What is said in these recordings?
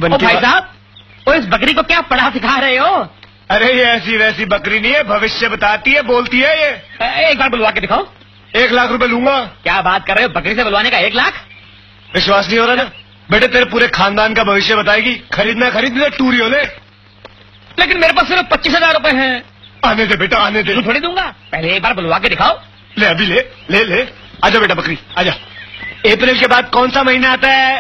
ओ भाई साहब, वो इस बकरी को क्या पढ़ा सिखा रहे हो? अरे ये ऐसी वैसी बकरी नहीं है, भविष्य बताती है, बोलती है ये। एक बार बुलवा के दिखाओ। 1 लाख रुपए लूंगा। क्या बात कर रहे हो, बकरी से बुलवाने का 1 लाख? विश्वास नहीं हो रहा ना? बेटे तेरे पूरे खानदान का भविष्य बताएगी। खरीदना खरीद ले, टूरी हो ले। लेकिन मेरे पास सिर्फ 25,000 रुपए हैं। आने दे बेटा, आने दे। थोड़ी दूंगा, पहले एक बार बुलवा के दिखाओ। ले अभी ले ले ले। आजा बेटा बकरी आजा। अप्रैल के बाद कौन सा महीना आता है?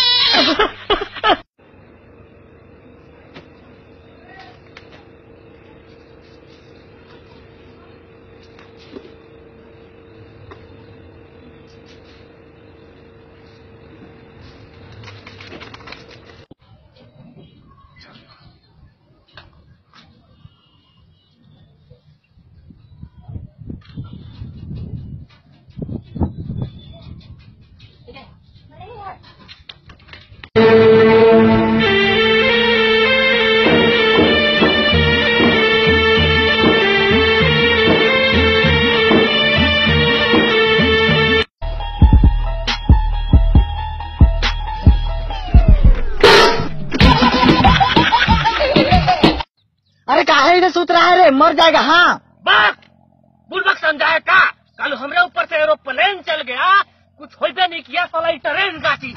अरे काहे इधर सुत रहा है रे, मर जाएगा। हाँ बात बुलबक समझाए का, कल हमरे ऊपर से एरोप्लेन चल गया, कुछ होइबे नहीं किया, साला ट्रेन गाची।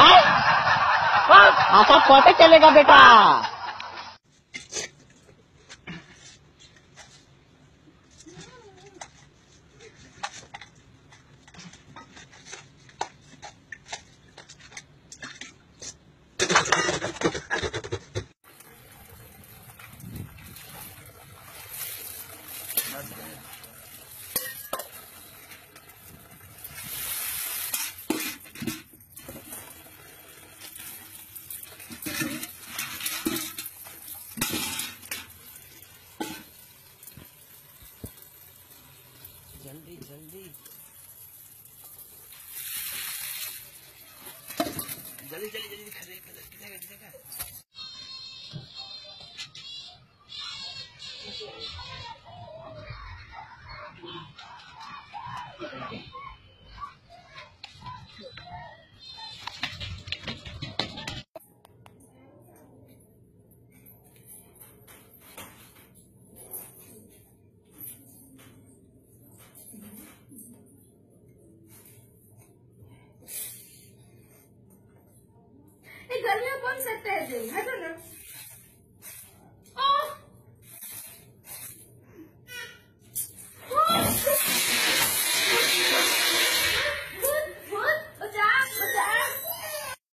ऐसा पता चलेगा बेटा। जल्दी जल्दी जल्दी जल्दी जल्दी दिखेगा। गर्मियाँ कौन सकता है, है तो ना।